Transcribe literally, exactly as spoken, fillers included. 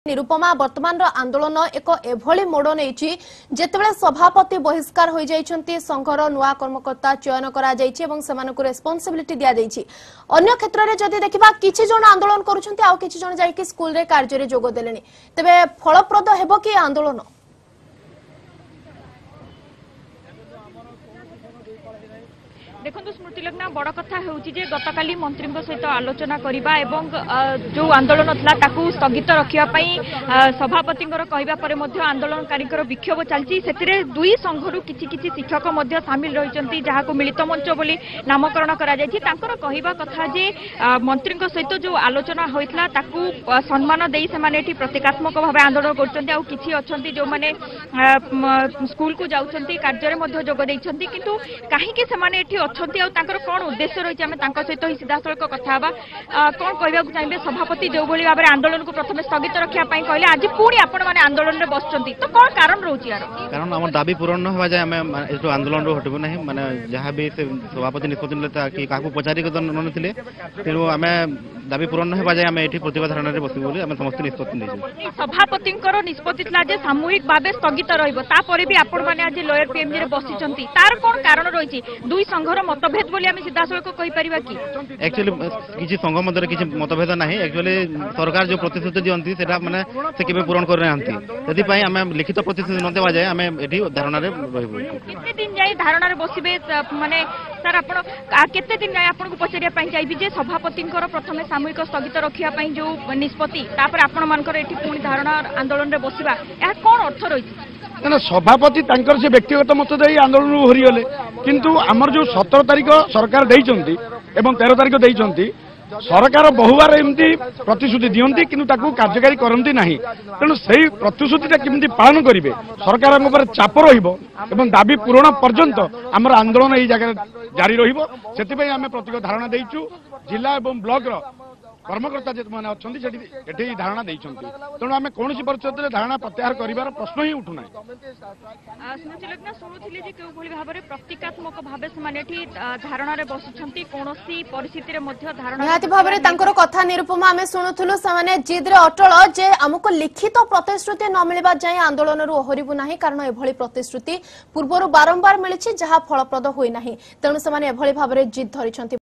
निरुपमा वर्तमान आंदोलन एक एभली मोड़ नहीं जेतेबेले सभापति बहिष्कार हो जाइछंती संघर नुआ कर्मकर्ता चयन करा जाइछि एवं सेमानकु रेस्पोंसिबिलिटी दिया जाइछि। अन्य क्षेत्र में जदि देखिबा किछि जण आंदोलन करूछंती आ किछि जण जाइकि स्कूल रे कार्य रे जोग देलेनी तबे फलप्रद हेबो कि आंदोलन। देखो स्मृतिलग्न बड़ कथा होउछि जे गतकाली मंत्री सहित आलोचना करबा एवं जो आंदोलन था ताकू स्थगित रखिया पई सभापति कहबा परे मध्य आंदोलनकारी विक्षोभ चलछि। सेतिरे दुई संघरु किछि किछि शिक्षक मध्य शामिल रहिसंती जहाको मिलित मंच बोली नामकरण करा जायछि। तांकर कहबा कथा जे मंत्री सहित जो आलोचना होइतला ताकू सम्मान देई से माने एठी प्रतीकात्मक भाबे आंदोलन करछंती आ किछि अछंती जो माने स्कूल को जाउछंती कार्य रे मध्य जोग दैछंती किंतु काहे कि से माने एठी कौन उद्देश्य रही सहित ही सीधासख कथा कौन कहवाक चाहिए सभापति जो भाई भाव में आंदोलन को प्रथम स्थगित रखा कहले आज पुणी आपण मैंने आंदोलन में बसुँच तो कौन कारण रोचे यार कारण आम दाबी पूरण हवा जाए आम आंदोलन हटबू ना माने जहाँ भी सभापति निष्पत्ति ने कि क्या पचारिक नथिले तेणु आम दाबी पूरण हवा जाए आम ये प्रतिभा धारणा बसबू बोली आम समस्त निष्पत्ति नहीं सभापति निष्पत्ति था सामूहिक भाव स्थगित रही भी आपण मैंने आज लोयर पीएमजी रे बसी तार कौन कारण रही दुई संघर मतभेद बोली आम सीधासख कहीपर कि एक्चुअली किसी संघ मध्य किसी मतभेद ना एक्चुअली सरकार जो प्रतिश्रुति दिखती से मैंने से केबे पूरण करना से आम लिखित प्रतिश्रुति न देवा जाए आम ये धारणा केते दिन जाए धारणा बसबे माने सर आपण केते दिन जाए आपको पचारिया चाहिए जे सभापति प्रथम सामूहिक स्थगित रखा जो निष्पत्ति आपण मानकर एठी पुणी धारणा आंदोलन में बसवा या कौन अर्थ रही ना सभापति तांकर से व्यक्तिगत मत दे आंदोलन हरिगले किंतु आमर जो सतर तारिख सरकार देइचंती एवं तेरह तारिख देइचंती सरकार बहुबार एमती प्रतिश्रुति दियंती किंतु ताकू कार्यकारी करंती नाही तेणु सेही प्रतिश्रुतिटा केमती पालन करिवे सरकार ऊपर चाप रहिबो एवं दाबी पूरण पर्यंत आमर आंदोलन एई जगह जारी रहिबो सेति आम प्रतीक धारणा देइचु जिला एवं ब्लॉक रो कर्मकर्ता जो मैंने अच्छा धारणा देते तेणु आम कौन परिस्थिति धारणा प्रत्याहार कर प्रश्न ही उठूना शुणुले भाव में प्रतीकात्मक भाव से धारणा बसुंट कौन परिस्थिति निहाती भाव में कथा निरुपमा आम शुणुलु से जिद्रे अटल जे आमको लिखित प्रतिश्रुति न मिलवा जाए आंदोलन ओहरबू ना कारण एभली प्रतिश्रुति पूर्व बारंबार मिली जहाँ फलप्रद होना तेणु से भाव में जिद धरी।